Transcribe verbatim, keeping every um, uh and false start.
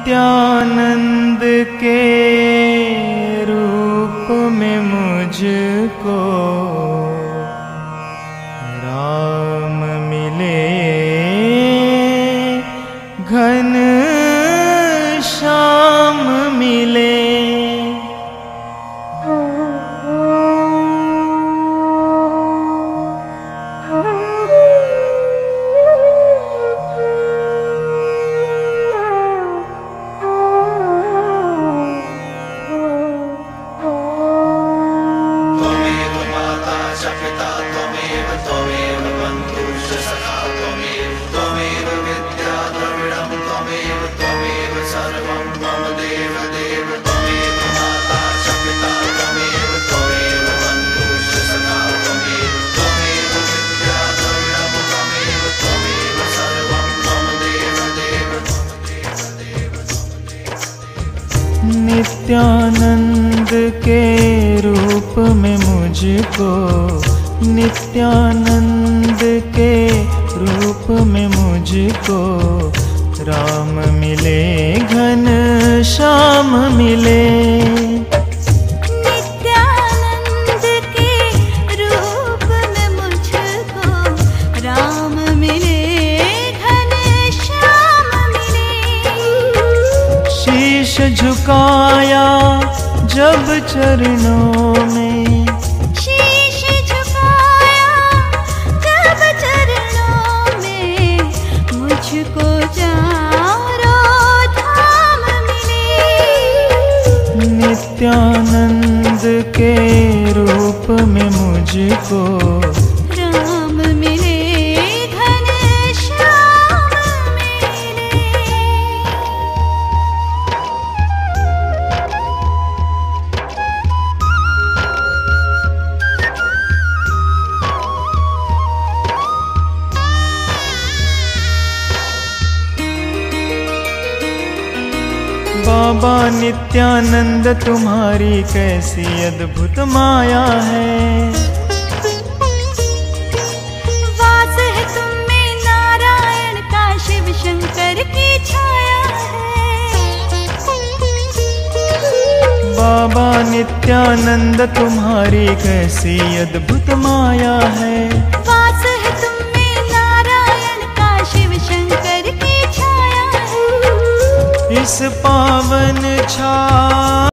नित्यानंद के रूप में मुझको राम मिले, घन श्याम मिले। नित्यानंद के रूप में मुझको, नित्यानंद के रूप में मुझको राम मिले, घन श्याम मिले। नित्यानंद के रूप में मुझको राम मिले, घन श्याम मिले। शीश झुकाया जब चरणों में, शीश झुकाया जब चरणों में, मुझको चारों धाम मिले। नित्यानंद के रूप में मुझको राम मिले, घन श्याम मिले। बाबा नित्यानंद तुम्हारी कैसी अद्भुत माया है। वास है तुम में नारायण का, शिव शंकर की छाया है। बाबा नित्यानंद तुम्हारी कैसी अद्भुत माया है। वास है तुम में नारायण का, शिव शंकर की छाया है। इस पावन छा